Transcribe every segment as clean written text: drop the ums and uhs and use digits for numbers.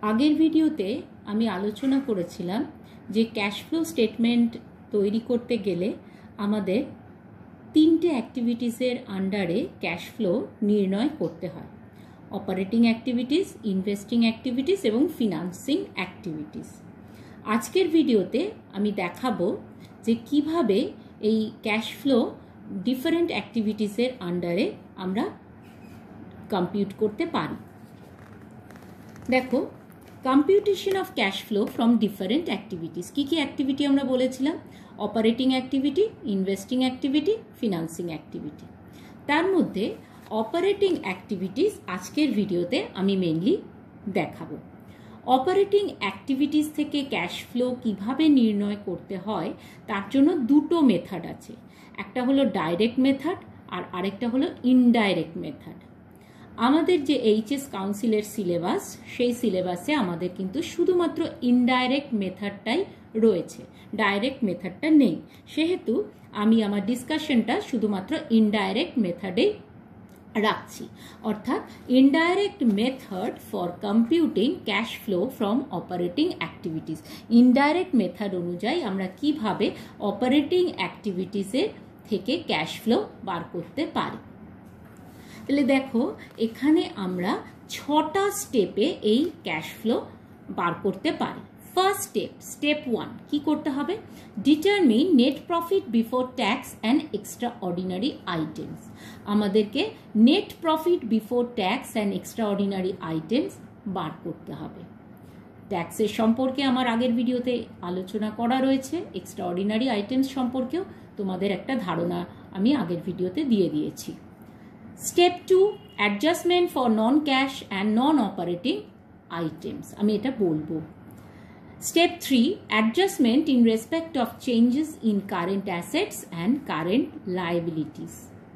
আগের ভিডিওতে আমি আলোচনা করেছিলাম যে ক্যাশ ফ্লো স্টেটমেন্ট তৈরি করতে গেলে আমাদের তিনটে অ্যাক্টিভিটিসের আন্ডারে ক্যাশ ফ্লো নির্ণয় করতে হয়। অপারেটিং অ্যাক্টিভিটিস, ইনভেস্টিং অ্যাক্টিভিটিস এবং ফিনান্সিং অ্যাক্টিভিটিস। আজকের ভিডিওতে আমি দেখাবো যে কিভাবে এই ক্যাশ ফ্লো ডিফারেন্ট অ্যাক্টিভিটিসের আন্ডারে আমরা কম্পিউট করতে পারি। দেখো, computation of cash flow from different activities. কী কী অ্যাক্টিভিটি আমরা বলেছিলাম? Operating activity, investing activity, financing activity. তার মধ্যে অপারেটিং অ্যাক্টিভিটিস আজকের ভিডিওতে আমি মেইনলি দেখাবো। অপারেটিং অ্যাক্টিভিটিস থেকে ক্যাশ ফ্লো কিভাবে নির্ণয় করতে হয় তার জন্য দুটো মেথড আছে। একটা হলো ডাইরেক্ট মেথড আর আরেকটা হলো ইনডাইরেক্ট মেথড। আমাদের যে এইচএস কাউন্সিলের সিলেবাস, সেই সিলেবাসে আমাদের কিন্তু শুধুমাত্র ইনডাইরেক্ট মেথডটাই রয়েছে, ডাইরেক্ট মেথডটা নেই। সেহেতু আমি আমার ডিসকাশনটা শুধুমাত্র ইনডাইরেক্ট মেথডেই রাখছি, অর্থাৎ indirect method for computing cash flow from operating activities. Indirect method অনুযায়ী আমরা কিভাবে অপারেটিং অ্যাক্টিভিটিসের থেকে ক্যাশ ফ্লো বার করতে পারি। তাহলে দেখো, এখানে আমরা 6টা স্টেপে এই ক্যাশ ফ্লো বার করতে পারি। ফার্স্ট স্টেপ 1 কি করতে হবে? Determine net profit before tax and extraordinary items. আমাদেরকে net profit before tax and extraordinary items বার করতে হবে। ট্যাক্সের সম্পর্কে আমার আগের ভিডিওতে আলোচনা করা রয়েছে, এক্সট্রা অর্ডিনারি আইটেমস সম্পর্কেও তোমাদের একটা ধারণা আমি আগের ভিডিওতে দিয়ে দিয়েছি। Step 2 adjustment for non cash and non operating items. আমি এটা বলবো। Step 3 adjustment in respect of changes in current assets and current liabilities.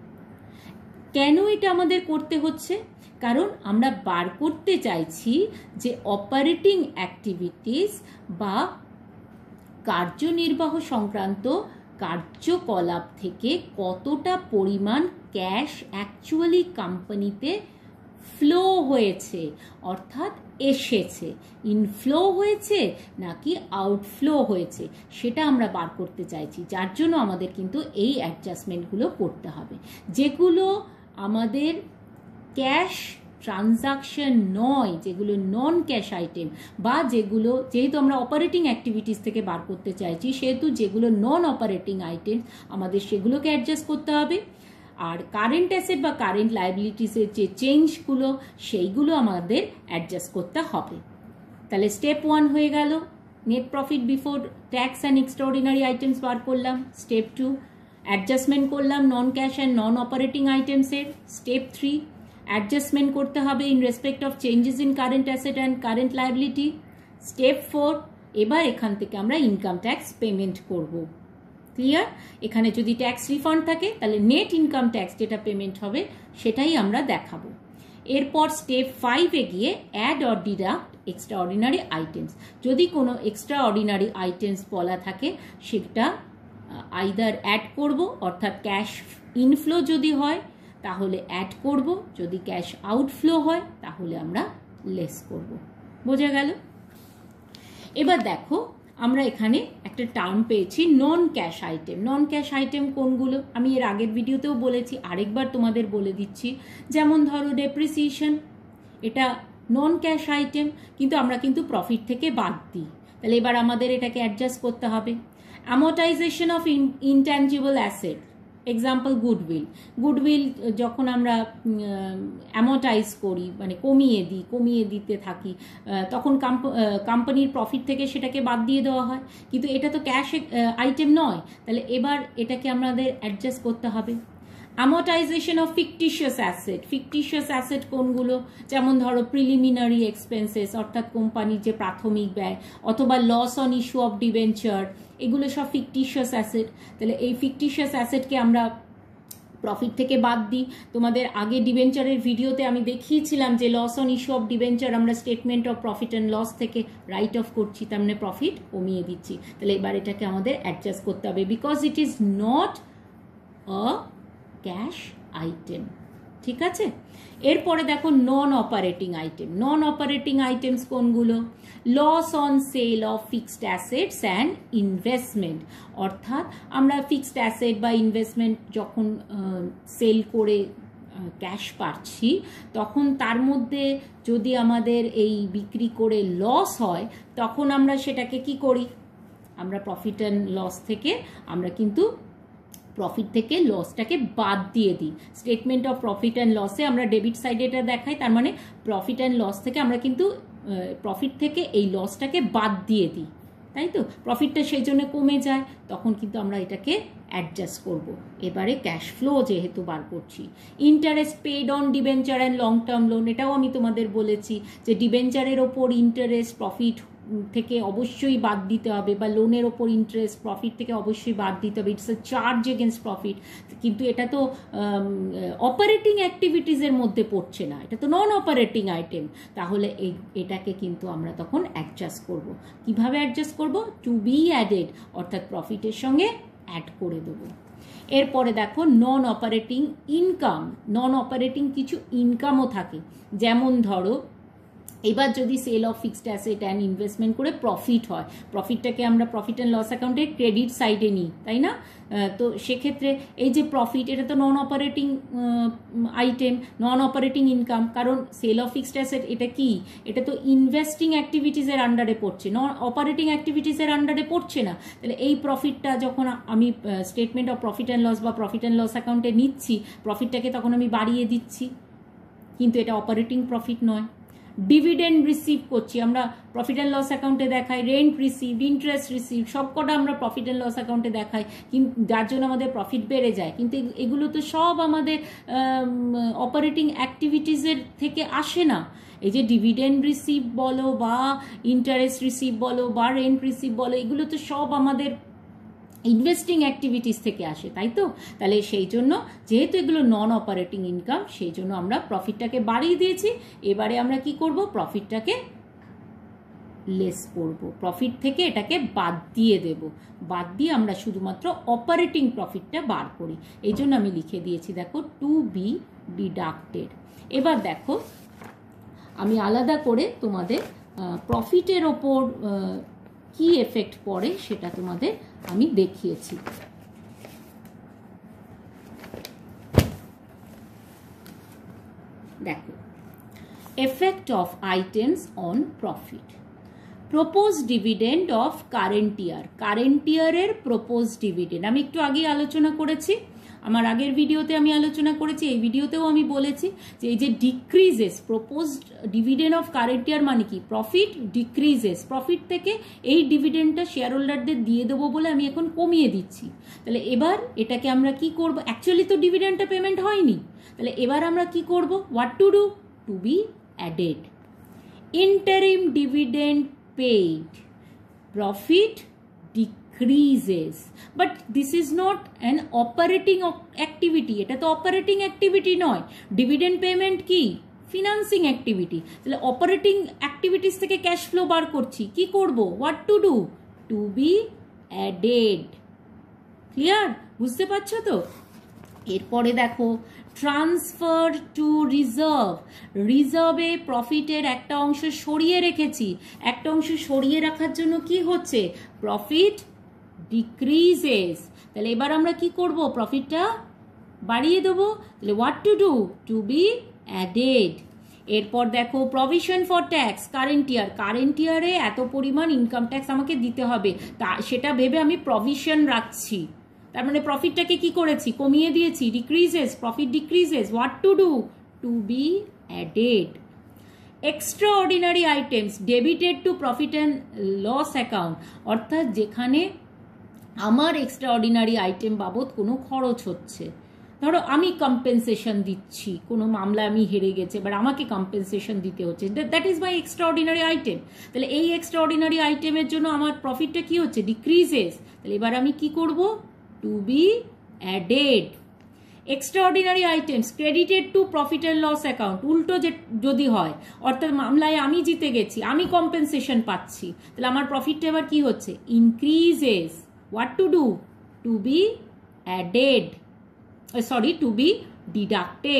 কেন এটা আমাদের করতে হচ্ছে? কারণ আমরা বার করতে চাইছি যে অপারেটিং অ্যাক্টিভিটিস বা কার্যনির্বাহ সংক্রান্ত কার্যকলাপ থেকে কতটা পরিমাণ ক্যাশ অ্যাকচুয়ালি কোম্পানিতে ফ্লো হয়েছে, অর্থাৎ এসেছে। ইনফ্লো হয়েছে নাকি আউটফ্লো হয়েছে, সেটা আমরা বার করতে চাইছি। যার জন্য আমাদের কিন্তু এই অ্যাডজাস্টমেন্টগুলো করতে হবে। যেগুলো আমাদের ক্যাশ ট্রানজাকশন নয়, যেগুলো নন ক্যাশ আইটেম, বা যেগুলো যেহেতু আমরা অপারেটিং অ্যাক্টিভিটিস থেকে বার করতে চাইছি, সেহেতু যেগুলো নন অপারেটিং আইটেম আমাদের সেগুলোকে অ্যাডজাস্ট করতে হবে। আর কারেন্ট অ্যাসেট বা কারেন্ট লায়াবিলিটিসের যে চেঞ্জগুলো, সেইগুলো আমাদের অ্যাডজাস্ট করতে হবে। তাহলে স্টেপ 1 হয়ে গেল, net profit before tax and extraordinary items বার করলাম। স্টেপ 2 অ্যাডজাস্টমেন্ট করলাম non cash and non operating আইটেমসের। স্টেপ 3 অ্যাডজাস্টমেন্ট করতে হবে in respect of changes in current asset and current liability. Step 4 এবার এখান থেকে আমরা ইনকাম ট্যাক্স পেমেন্ট করব। ক্লিয়ার? এখানে যদি ট্যাক্স রিফান্ড থাকে তাহলে নেট ইনকাম ট্যাক্স যেটা পেমেন্ট হবে সেটাই আমরা দেখাবো। এরপর স্টেপ 5-এ গিয়ে add or deduct extraordinary items. যদি কোনো এক্সট্রা অর্ডিনারি আইটেমস বলা থাকে সেটা আইদার অ্যাড করব, অর্থাৎ ক্যাশ ইনফ্লো যদি হয় তাহলে অ্যাড করব, যদি ক্যাশ আউটফ্লো হয় তাহলে আমরা লেস করব। বোঝা গেল? এবার দেখো, আমরা এখানে একটা টার্ম পেয়েছি non cash item. Non cash item কোনগুলো? আমি এর আগের ভিডিওতেও বলেছি, আরেকবার তোমাদের বলে দিচ্ছি। যেমন ধরো ডেপ্রিসিয়েশন, এটা নন ক্যাশ আইটেম, কিন্তু আমরা কিন্তু প্রফিট থেকে বাদ দিই। তাহলে এবার আমাদের এটাকে অ্যাডজাস্ট করতে হবে। Amortisation of intangible asset, example goodwill. Goodwill যখন আমরা অ্যামোর্টাইজ করি, মানে কমিয়ে দিতে থাকি, তখন কোম্পানির প্রফিট থেকে সেটাকে বাদ দিয়ে দেওয়া হয়, কিন্তু এটা তো ক্যাশ আইটেম নয়। তাহলে এবার এটাকে আমাদের অ্যাডজাস্ট করতে হবে। Amortisation of fictitious asset. Fictitious asset কোনগুলো? যেমন ধরো প্রিলিমিনারি এক্সপেন্সেস, অর্থাৎ কোম্পানির যে প্রাথমিক ব্যয়, অথবা loss on issue of debenture, এগুলো সব ফিকটিশিয়াস অ্যাসেট। তাহলে এই ফিকটিশিয়াস অ্যাসেটকে আমরা প্রফিট থেকে বাদ দিই। তোমাদের আগে ডিবেঞ্চারের ভিডিওতে আমি দেখিয়েছিলাম যে loss on issue of debenture আমরা statement of profit and loss থেকে রাইট অফ করছি, তার মানে প্রফিট কমিয়ে দিচ্ছি। তাহলে এবার এটাকে আমাদের অ্যাডজাস্ট করতে হবে, because it is not a cash item. ঠিক আছে। এরপরে দেখো non operating item. Non operating items কোনগুলো? Loss on sale of fixed assets and investment, অর্থাৎ আমরা ফিক্সড অ্যাসেট বা ইনভেস্টমেন্ট যখন সেল করে ক্যাশ পাচ্ছি, তখন তার মধ্যে যদি আমাদের এই বিক্রি করে লস হয়, তখন আমরা সেটাকে কি করি? আমরা প্রফিট অ্যান্ড লস থেকে আমরা কিন্তু প্রফিট থেকে লসটাকে বাদ দিয়ে দিই। স্টেটমেন্ট অফ প্রফিট অ্যান্ড লসে আমরা ডেবিট সাইডে এটা দেখাই, তার মানে প্রফিট অ্যান্ড লস থেকে আমরা কিন্তু প্রফিট থেকে এই লসটাকে বাদ দিয়ে দিই, তাই তো? প্রফিটটা সেই জন্য কমে যায়, তখন কিন্তু আমরা এটাকে অ্যাডজাস্ট করব। এবারে ক্যাশ ফ্লো যেহেতু বার করছি, interest paid on debenture and long term loan, এটাও আমি তোমাদের বলেছি যে ডিবেঞ্চারের ওপর ইন্টারেস্ট প্রফিট থেকে অবশ্যই বাদ দিতে হবে, বা লোনের ওপর ইন্টারেস্ট প্রফিট থেকে অবশ্যই বাদ দিতে হবে। It's a charge against profit, কিন্তু এটা তো অপারেটিং অ্যাক্টিভিটিসের মধ্যে পড়ছে না, এটা তো নন অপারেটিং আইটেম। তাহলে এটাকে কিন্তু আমরা তখন অ্যাডজাস্ট করব। কিভাবে অ্যাডজাস্ট করব? টু বি অ্যাডেড, অর্থাৎ প্রফিটের সঙ্গে অ্যাড করে দেবো। এরপরে দেখো non operating income. Non operating কিছু ইনকামও থাকে, যেমন ধরো এবার যদি sale of fixed asset and investment করে প্রফিট হয়, প্রফিটটাকে আমরা প্রফিট অ্যান্ড লস অ্যাকাউন্টে ক্রেডিট সাইডে নিই, তাই না? তো সেক্ষেত্রে এই যে প্রফিট, এটা তো non operating item, non operating income, কারণ সেল অফ ফিক্সড অ্যাসেট এটা কি? এটা তো ইনভেস্টিং অ্যাক্টিভিটিসের আন্ডারে পড়ছে, নন অপারেটিং অ্যাক্টিভিটিসের আন্ডারে পড়ছে না। তাহলে এই প্রফিটটা যখন আমি statement of profit and loss বা প্রফিট অ্যান্ড লস অ্যাকাউন্টে নিচ্ছি, প্রফিটটাকে তখন আমি বাড়িয়ে দিচ্ছি, কিন্তু এটা অপারেটিং প্রফিট নয়। ডিভিডেন্ড রিসিভ করছি আমরা, প্রফিট অ্যান্ড লস অ্যাকাউন্টে দেখাই, রেন্ট রিসিভ, ইন্টারেস্ট রিসিভ, সবকটা আমরা প্রফিট অ্যান্ড লস অ্যাকাউন্টে দেখাই, কিন্তু যার জন্য আমাদের প্রফিট বেড়ে যায়। কিন্তু এগুলো তো সব আমাদের অপারেটিং অ্যাক্টিভিটিসের থেকে আসে না। এই যে ডিভিডেন্ড রিসিভ বলো বা ইন্টারেস্ট রিসিভ বলো বা রেন্ট রিসিভ বলো, এগুলো তো সব আমাদের ইনভেস্টিং অ্যাক্টিভিটিস থেকে আসে, তাই তো? তাহলে সেই জন্য যেহেতু এগুলো নন অপারেটিং ইনকাম, সেই জন্য আমরা প্রফিটটাকে বাড়িয়ে দিয়েছি। এবারে আমরা কি করব? প্রফিটটাকে লেস করব, প্রফিট থেকে এটাকে বাদ দিয়ে দেব, বাদ দিয়ে আমরা শুধুমাত্র অপারেটিং প্রফিটটা বার করি। এই জন্য আমি লিখে দিয়েছি দেখো টু বি ডিডাক্টেড। এবার দেখো আমি আলাদা করে তোমাদের প্রফিটের ওপর কি এফেক্ট পড়ে সেটা তোমাদের আমি দেখিয়েছি। দেখো, effect of items on profit. Propose dividend of current year, current ইয়ারের প্রপোজ ডিভিডেন্ড আমি একটু আগে আলোচনা করেছি, আমার আগের ভিডিওতে আমি আলোচনা করেছি, এই ভিডিওতেও আমি বলেছি যে এই যে decreases proposed dividend of current year মানে কি? প্রফিট ডিক্রিজেস, প্রফিট থেকে এই ডিভিডেন্ডটা শেয়ার হোল্ডারদের দিয়ে দেবো বলে আমি এখন কমিয়ে দিচ্ছি। তাহলে এবার এটাকে আমরা কি করব? অ্যাকচুয়ালি তো ডিভিডেন্ডটা পেমেন্ট হয়নি, তাহলে এবার আমরা কি করব? What to do? To be added. Interim dividend paid, profit decreases, but this is not an operating activity, এটা তো অপারেটিং অ্যাক্টিভিটি নয়। ডিভিডেন্ড পেমেন্ট কি? Financing activity. তাহলে অপারেটিং অ্যাক্টিভিটিস থেকে ক্যাশ ফ্লো বার করছি, কি করব? What to do? To be added. Clear? বুঝতে পারছো তো? এরপরে দেখো ট্রান্সফার টু রিজার্ভ। রিজার্ভে প্রফিটের একটা অংশ সরিয়ে রেখেছি, একটা অংশ সরিয়ে রাখার জন্য কি হচ্ছে? Profit decreases. তাহলে এবার আমরা কি করব? প্রফিটটা বাড়িয়ে দেবো। তাহলে what to do? To be added. এরপর দেখো provision for tax current year, current ইয়ারে এত পরিমাণ ইনকাম ট্যাক্স আমাকে দিতে হবে, তা সেটা ভেবে আমি প্রভিশন রাখছি, তার মানে প্রফিটটাকে কি করেছি? কমিয়ে দিয়েছি, decreases, profit decreases. What to do? To be added. Extraordinary items debited to profit and loss account, অর্থাৎ যেখানে আমার এক্সট্রা অর্ডিনারি আইটেম বাবদ কোনো খরচ হচ্ছে, ধরো আমি কম্পেনসেশন দিচ্ছি, কোনো মামলা আমি হেরে গেছে, এবার আমাকে কম্পেনসেশন দিতে হচ্ছে, that is my extraordinary item. তাহলে এই এক্সট্রা অর্ডিনারি আইটেমের জন্য আমার প্রফিটটা কি হচ্ছে? ডিক্রিজেস। তাহলে এবার আমি কি করব? To be added. Extraordinary items credited to profit and loss account, উল্টো যদি হয়, অর্থাৎ মামলায় আমি জিতে গেছি, আমি কম্পেনসেশন পাচ্ছি, তাহলে আমার প্রফিটটা এবার কি হচ্ছে? Increases. What to do? To be added, sorry to be deducted.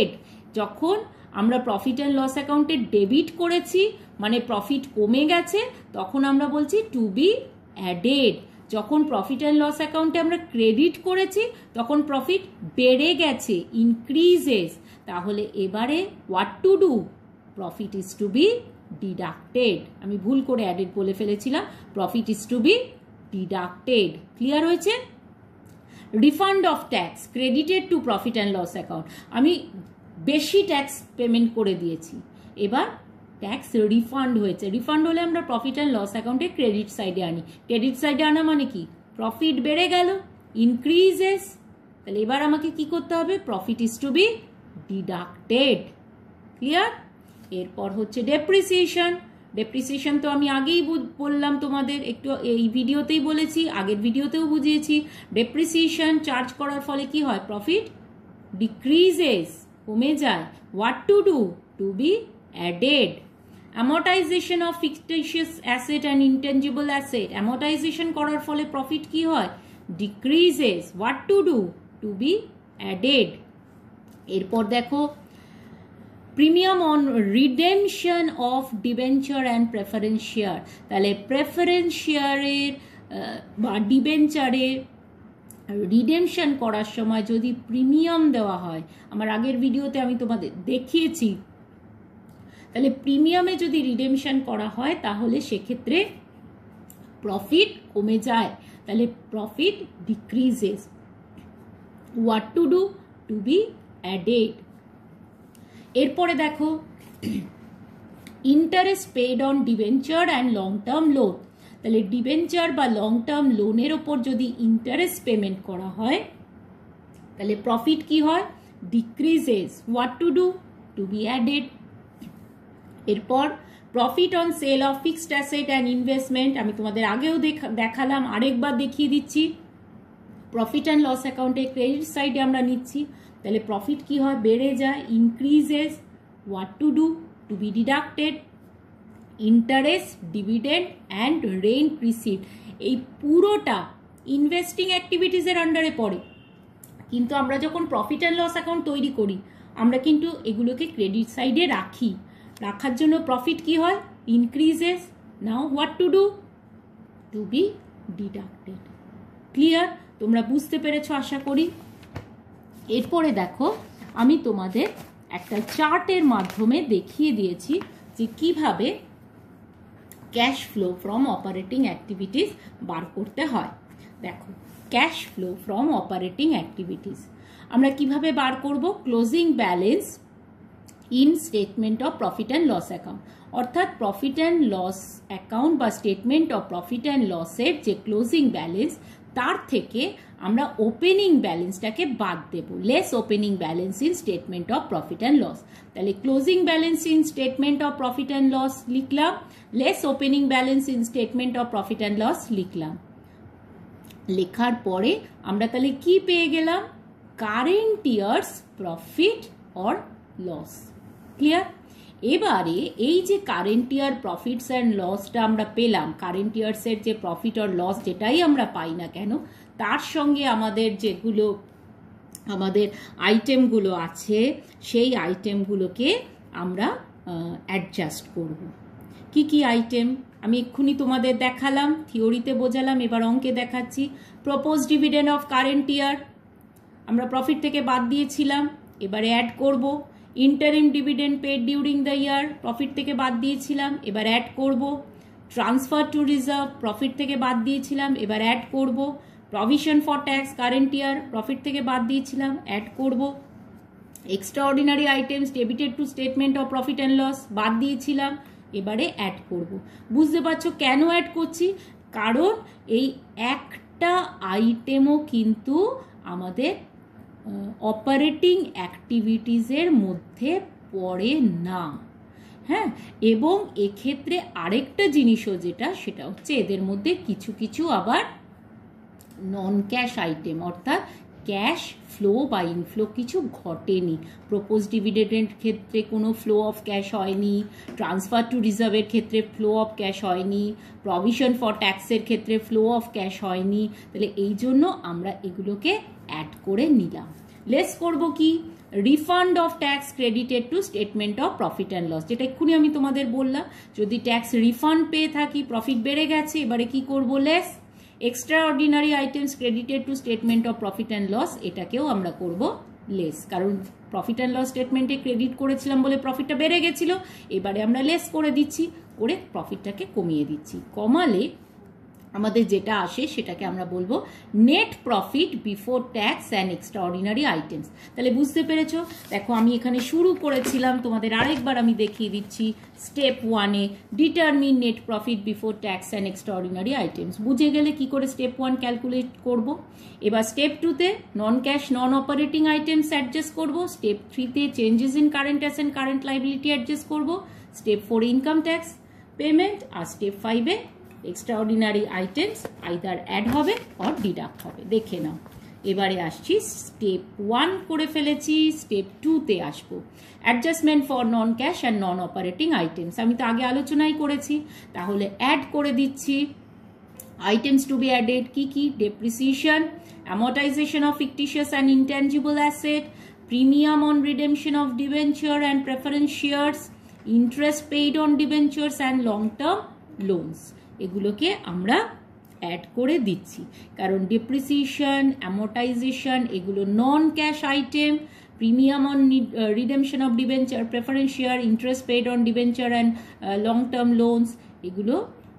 যখন আমরা প্রফিট অ্যান্ড লস অ্যাকাউন্টে ডেবিট করেছি মানে প্রফিট কমে গেছে, তখন আমরা বলছি টু বি অ্যাডেড। যখন প্রফিট অ্যান্ড লস অ্যাকাউন্টে আমরা ক্রেডিট করেছি তখন প্রফিট বেড়ে গেছে, ইনক্রিজেস। তাহলে এবারে what to do, profit is to be deducted. আমি ভুল করে অ্যাডেড বলে ফেলেছিলাম, profit is to be deducted. Clear হয়েছে? Refund of tax credited to profit and loss account. আমি বেশি ট্যাক্স পেমেন্ট করে দিয়েছি, এবার ট্যাক্স রিফান্ড হয়েছে। রিফান্ড হলে আমরা প্রফিট অ্যান্ড লস অ্যাকাউন্টে ক্রেডিট সাইডে আনি। ক্রেডিট সাইডে আনা মানে কি, প্রফিট বেড়ে গেল, ইনক্রিজেস। তাহলে এবার আমাকে কি করতে হবে, profit is to be deducted. Clear? এরপর হচ্ছে ডেপ্রিসিয়েশন। ডেপ্রিসিয়েশন তো আমি আগেই বললাম তোমাদের, একটু এই ভিডিওতেই বলেছি, আগের ভিডিওতেও বুঝিয়েছি। ডেপ্রিসিয়েশন চার্জ করার ফলে কি হয়, প্রফিট ডিক্রিজেস, কমে যায়। What to do, to be added. Amortisation of fictitious asset and intangible asset, amortisation করার ফলে প্রফিট কি হয়, decreases. What to do, to be added. এরপর দেখো premium on redemption of debenture and preference share. তাহলে preference শেয়ারের বা ডিবেঞ্চারের redemption করার সময় যদি প্রিমিয়াম দেওয়া হয়, আমার আগের ভিডিওতে আমি তোমাদের দেখিয়েছি, তাহলে প্রিমিয়ামে যদি রিডেমশন করা হয় তাহলে সেক্ষেত্রে প্রফিট কমে যায়, তাহলে profit decreases. What to do, to be added. এরপরে দেখো interest paid on debenture and long term loan. তাহলে ডিবেঞ্চার বা লং টার্ম লোনের ওপর যদি ইন্টারেস্ট পেমেন্ট করা হয় তাহলে প্রফিট কি হয়, decreases. What to do, to be added. এরপর profit on sale of fixed asset and investment, আমি তোমাদের আগেও দেখালাম, আরেকবার দেখিয়ে দিচ্ছি। প্রফিট অ্যান্ড লস অ্যাকাউন্টে ক্রেডিট সাইডে আমরা নিচ্ছি, তাহলে প্রফিট কি হয়, বেড়ে যায়, increases. What to do, to be deducted. Interest, dividend and rent received, এই পুরোটা ইনভেস্টিং অ্যাক্টিভিটিসের আন্ডারে পড়ে। কিন্তু আমরা যখন প্রফিট অ্যান্ড লস অ্যাকাউন্ট তৈরি করি আমরা কিন্তু এগুলোকে ক্রেডিট সাইডে রাখি, রাখার জন্য প্রফিট কি হয়, increases. Now what to do, to be deducted. Clear? তোমরা বুঝতে পেরেছো আশা করি। এরপরে দেখো আমি তোমাদের একটা চার্টের মাধ্যমে দেখিয়ে দিয়েছি যে কিভাবে cash flow from operating activities বার করতে হয়। দেখো cash flow from operating activities আমরা কিভাবে বার করব, closing balance in statement of profit and loss account. অর্থাৎ প্রফিট অ্যান্ড লস অ্যাকাউন্ট বা স্টেটমেন্ট অফ প্রফিট অ্যান্ড লসের যে ক্লোজিং ব্যালেন্স তার থেকে আমরা ওপেনিং ব্যালেন্সটাকে বাদ দেব, less opening balance in statement of profit and loss. তাহলে closing balance in statement of profit and loss লিখলাম, less opening balance in statement of profit and loss লিখলাম। লেখার পরে আমরা তাহলে কি পেয়ে গেলাম, current years profit or loss. Clear? এবারে এই যে কারেন্ট ইয়ার প্রফিটস অ্যান্ড লসটা আমরা পেলাম, কারেন্ট ইয়ার্সের যে প্রফিট অর লস যেটাই আমরা পাই না কেন তার সঙ্গে আমাদের যেগুলো আমাদের আইটেমগুলো আছে সেই আইটেমগুলোকে আমরা অ্যাডজাস্ট করব। কি কি আইটেম আমি এক্ষুনি তোমাদের দেখালাম, থিওরিতে বোঝালাম, এবার অঙ্কে দেখাচ্ছি। Propose dividend of current year আমরা প্রফিট থেকে বাদ দিয়েছিলাম, এবারে অ্যাড করব। Interim dividend paid during the year profit থেকে বাদ দিয়েছিলাম, এবার অ্যাড করব। ট্রান্সফার টু রিজার্ভ প্রফিট থেকে বাদ দিয়েছিলাম, এবার অ্যাড করব। Provision for tax current year profit থেকে বাদ দিয়েছিলাম, অ্যাড করব। Extraordinary items debited to statement of profit and loss বাদ দিয়েছিলাম, এবারে অ্যাড করব। বুঝতে পারছো কেন অ্যাড করছি, কারণ এই একটা আইটেমও কিন্তু আমাদের অপারেটিং অ্যাক্টিভিটিসের মধ্যে পড়ে না। হ্যাঁ, এবং এক্ষেত্রে আরেকটা জিনিসও যেটা সেটা হচ্ছে এদের মধ্যে কিছু কিছু আবার নন ক্যাশ আইটেম, অর্থাৎ ক্যাশ ফ্লো বা ইনফ্লো কিছু ঘটেনি। প্রপোজ ডিভিডেন্ডের ক্ষেত্রে কোনো ফ্লো অফ ক্যাশ হয়নি, ট্রান্সফার টু রিজার্ভের ক্ষেত্রে ফ্লো অফ ক্যাশ হয়নি, প্রভিশন ফর ট্যাক্সের ক্ষেত্রে ফ্লো অফ ক্যাশ হয়নি। তাহলে এই জন্য আমরা এগুলোকে অ্যাড করে নিলাম। লেস করব কি, refund of tax credited to statement of profit and loss, যেটা এক্ষুনি আমি তোমাদের বললাম, যদি ট্যাক্স রিফান্ড পেয়ে থাকি, প্রফিট বেড়ে গেছে, এবারে কি করব, less. Extraordinary items credited to statement of profit and loss, এটাকেও আমরা করব লেস, কারণ প্রফিট অ্যান্ড লস স্টেটমেন্টে ক্রেডিট করেছিলাম বলে প্রফিটটা বেড়ে গেছিল, এবারে আমরা লেস করে দিচ্ছি, করে প্রফিটটাকে কমিয়ে দিচ্ছি। কমালে আমাদের যেটা আসে সেটাকে আমরা বলবো net profit before tax and extraordinary items. তাহলে বুঝতে পেরেছো? দেখো আমি এখানে শুরু করেছিলাম, তোমাদের আরেকবার আমি দেখিয়ে দিচ্ছি। স্টেপ 1-এ determine net profit before tax and extraordinary items, বুঝে গেলে কি করে স্টেপ 1 ক্যালকুলেট করব। এবার স্টেপ 2-তে non cash non operating items adjust করব। স্টেপ 3-তে changes in current asset current liability adjust করব। স্টেপ 4-এ ইনকাম ট্যাক্স পেমেন্ট, আর স্টেপ 5-এ এক্সট্রাঅর্ডিনারি আইটেমস আইদার অ্যাড হবে অর ডিডাক্ট হবে। দেখে নাও, এবারে আসছি স্টেপ 1 করে ফেলেছি, স্টেপ 2-তে আসবো। Adjustment for non cash and non operating items আমি তো আগে আলোচনাই করেছি, তাহলে অ্যাড করে দিচ্ছি। আইটেমস টু বি অ্যাডেড কি কি? Depreciation, amortization of fictitious and intangible asset, premium on redemption of debenture and preference shares, interest paid on debentures and long term loans, এগুলোকে আমরা অ্যাড করে দিচ্ছি। কারণ ডেপ্রিসিয়েশন, অ্যামortization এগুলো non cash item, premium on redemption of debenture, preference share, interest paid on debenture and long term loans, এগুলো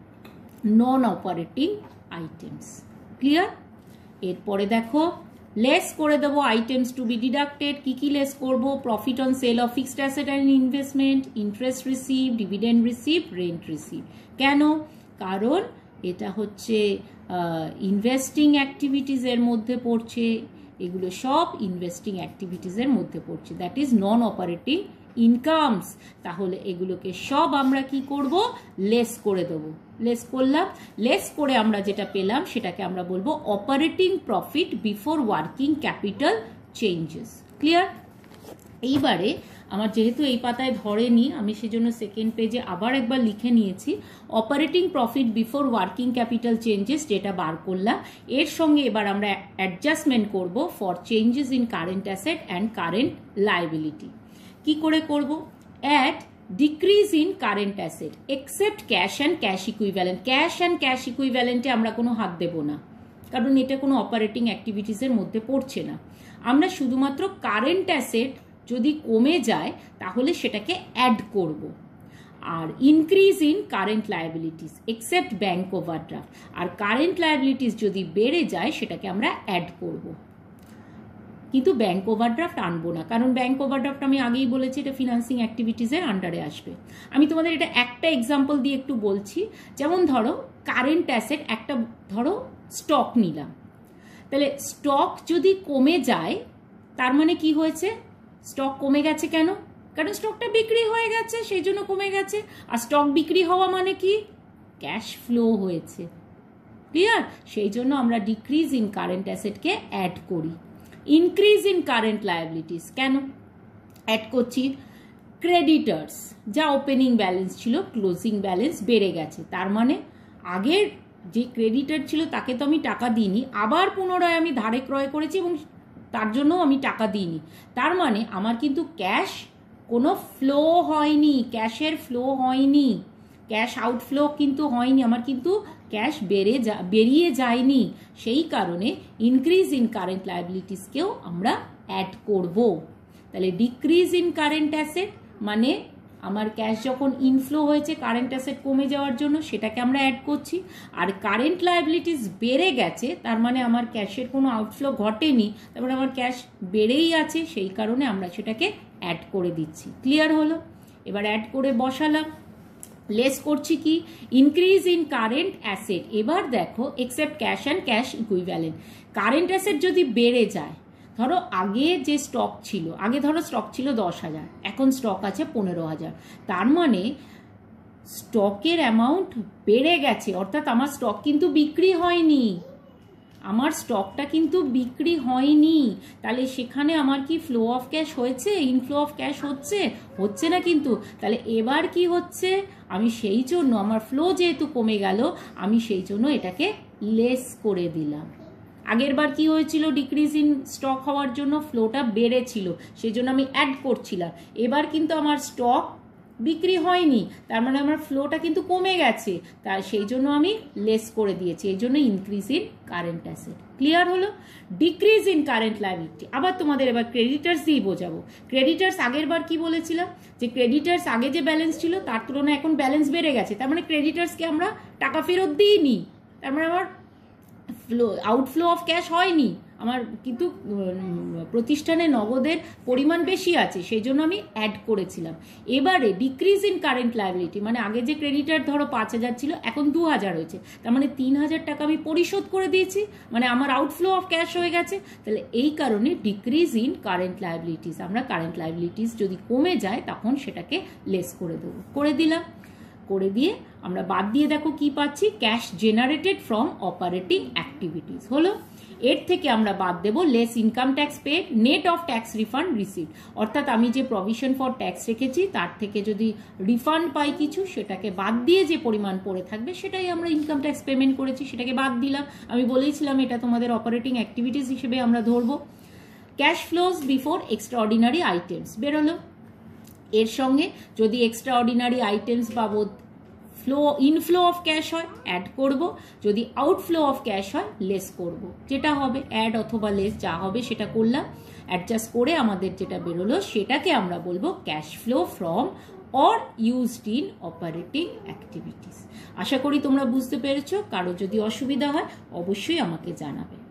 non operating items. Clear? এরপরে দেখো less করে দেবো আইটেমস টু বি ডিডাক্টেড। কি কি লেস করব? Profit on sale of fixed asset and investment, interest receive, dividend receive, rent receive. কেন? কারণ এটা হচ্ছে ইনভেস্টিং অ্যাক্টিভিটিসের মধ্যে পড়ছে, এগুলো সব ইনভেস্টিং অ্যাক্টিভিটিসের মধ্যে পড়ছে, that is non operating incomes. তাহলে এগুলোকে সব আমরা কি করব? লেস করে দেবো। লেস করলাম, লেস করে আমরা যেটা পেলাম সেটাকে আমরা বলবো operating profit before working capital changes. Clear? এইবারে আমার যেহেতু এই পাতায় ধরেনি, আমি সেজন্য সেকেন্ড পেজে আবার একবার লিখে নিয়েছি operating profit before working capital changes, যেটা বার করলাম। এর সঙ্গে এবার আমরা অ্যাডজাস্টমেন্ট করব for changes in current asset and current liability. কি করে করব? At decrease in current asset except cash and cash equivalent. Cash and cash ইকুইভ্যালেন্টে আমরা কোনো হাত দেব না, কারণ এটা কোনো অপারেটিং অ্যাক্টিভিটিসের মধ্যে পড়ছে না। আমরা শুধুমাত্র কারেন্ট অ্যাসেট যদি কমে যায় তাহলে সেটাকে অ্যাড করব। আর increase in current liabilities except bank overdraft, আর কারেন্ট লায়াবিলিটিস যদি বেড়ে যায় সেটাকে আমরা অ্যাড করব, কিন্তু ব্যাংক ওভারড্রাফট আনবো না, কারণ ব্যাংক ওভারড্রাফট আমি আগেই বলেছি এটা ফিনান্সিং অ্যাক্টিভিটিসের আন্ডারে আসবে। আমি তোমাদের এটা একটা এক্সাম্পল দিয়ে একটু বলছি। যেমন ধরো কারেন্ট অ্যাসেট একটা, ধরো স্টক নিলাম, তাহলে স্টক যদি কমে যায় তার মানে কি হয়েছে? স্টক কমে গেছে কেন? কারণ স্টকটা বিক্রি হয়ে গেছে, সেই জন্য কমে গেছে। আর স্টক বিক্রি হওয়া মানে কি? ক্যাশ ফ্লো হয়েছে। ক্লিয়ার? সেই জন্য আমরা ডিক্রিজ ইন কারেন্ট অ্যাসেটকে অ্যাড করি। ইনক্রিজ ইন কারেন্ট লায়াবিলিটিস কেন অ্যাড করছি? ক্রেডিটার্স, যা ওপেনিং ব্যালেন্স ছিল ক্লোজিং ব্যালেন্স বেড়ে গেছে, তার মানে আগের যে ক্রেডিটার ছিল তাকে তো আমি টাকা দিইনি, আবার পুনরায় আমি ধারে ক্রয় করেছি এবং তার জন্য আমি টাকা দিইনি, তার মানে আমার কিন্তু ক্যাশ কোনো ফ্লো হয়নি, ক্যাশের ফ্লো হয়নি, ক্যাশ আউটফ্লো কিন্তু হয়নি, আমার কিন্তু ক্যাশ বেরিয়ে যায়নি। সেই কারণে ইনক্রিজ ইন কারেন্ট লায়াবিলিটিসকেও আমরা অ্যাড করব। তাহলে ডিক্রিজ ইন কারেন্ট অ্যাসেট মানে আমার ক্যাশ যখন ইনফ্লো হয়েছে কারেন্ট অ্যাসেট কমে যাওয়ার জন্য, সেটাকে আমরা অ্যাড করছি। আর কারেন্ট লায়াবিলিটিস বেড়ে গেছে, তার মানে আমার ক্যাশের কোনো আউটফ্লো ঘটেনি, তারপরে আমার ক্যাশ বেড়েই আছে, সেই কারণে আমরা সেটাকে অ্যাড করে দিচ্ছি। ক্লিয়ার হলো? এবার অ্যাড করে বসালাম। লেস করছি কি? Increase in current asset. এবার দেখো except cash and cash equivalent. Current asset যদি বেড়ে যায়, ধরো আগে যে স্টক ছিল, আগে ধরো স্টক ছিল 10,000, এখন স্টক আছে 15,000, তার মানে স্টকের অ্যামাউন্ট বেড়ে গেছে, অর্থাৎ আমার স্টক কিন্তু বিক্রি হয়নি, আমার স্টকটা কিন্তু বিক্রি হয়নি। তাহলে সেখানে আমার কি ফ্লো অফ ক্যাশ হয়েছে? ইনফ্লো অফ ক্যাশ হচ্ছে না কিন্তু। তাহলে এবার কি হচ্ছে? আমি সেই জন্য আমার ফ্লো যেহেতু কমে গেল, আমি সেই জন্য এটাকে লেস করে দিলাম। আগের বার কি হয়েছিল, ডিক্রিজ ইন স্টক হওয়ার জন্য ফ্লোটা বেড়েছিল, সেই জন্য আমি অ্যাড করছিলাম। এবার কিন্তু আমার স্টক বিক্রি হয়নি, তার মানে আমার ফ্লোটা কিন্তু কমে গেছে, তার সেই জন্য আমি লেস করে দিয়েছি, এই জন্য increase in current asset. Clear হলো? Decrease in current liability. আবার তোমাদের এবার ক্রেডিটার্স দিয়েই বোঝাবো। ক্রেডিটার্স আগের বার কি বলেছিলাম, যে ক্রেডিটার্স আগে যে ব্যালেন্স ছিল তার তুলনায় এখন ব্যালেন্স বেড়ে গেছে, তার মানে ক্রেডিটার্সকে আমরা টাকা ফেরত দিইনি, তার মানে আমার আউটফ্লো অফ ক্যাশ হয়নি, আমার কিন্তু প্রতিষ্ঠানে নগদের পরিমাণ বেশি আছে, সেই জন্য আমি অ্যাড করেছিলাম। এবারে ডিক্রিজ ইন কারেন্ট লায়াবিলিটি, মানে আগে যে ক্রেডিটার ধরো 5,000 ছিল, এখন 2,000 হয়েছে, তার মানে 3,000 টাকা আমি পরিশোধ করে দিয়েছি, মানে আমার আউটফ্লো অফ ক্যাশ হয়ে গেছে। তাহলে এই কারণে ডিক্রিজ ইন কারেন্ট লায়াবিলিটিস, আমরা কারেন্ট লায়াবিলিটিস যদি কমে যায় তখন সেটাকে লেস করে দেবো। করে দিলাম, করে দিয়ে আমরা বাদ দিয়ে দেখো কি পাচ্ছি, cash generated from operating activities হলো। এর থেকে আমরা বাদ দেব less income tax paid net of tax refund receive, অর্থাৎ আমি যে প্রভিশন ফর ট্যাক্স রেখেছি তার থেকে যদি রিফান্ড পাই কিছু, সেটাকে বাদ দিয়ে যে পরিমাণ পড়ে থাকবে সেটাই আমরা ইনকাম ট্যাক্স পেমেন্ট করেছি, সেটাকে বাদ দিলাম। আমি বলেইছিলাম এটা তোমাদের অপারেটিং অ্যাক্টিভিটিস হিসেবে আমরা ধরবো। Cash flows before extraordinary items বেরোলো। এর সঙ্গে যদি এক্সট্রাঅর্ডিনারি আইটেমস বাবদ ইনফ্লো অফ ক্যাশ হয় অ্যাড করব, যদি আউটফ্লো অফ ক্যাশ হয় লেস করব, যেটা হবে অ্যাড অথবা লেস যা হবে সেটা করলাম। অ্যাডজাস্ট করে আমাদের যেটা বেরোলো সেটাকে আমরা বলবো cash flow from or used in operating activities. আশা করি তোমরা বুঝতে পেরেছো। কারো যদি অসুবিধা হয় অবশ্যই আমাকে জানাবে।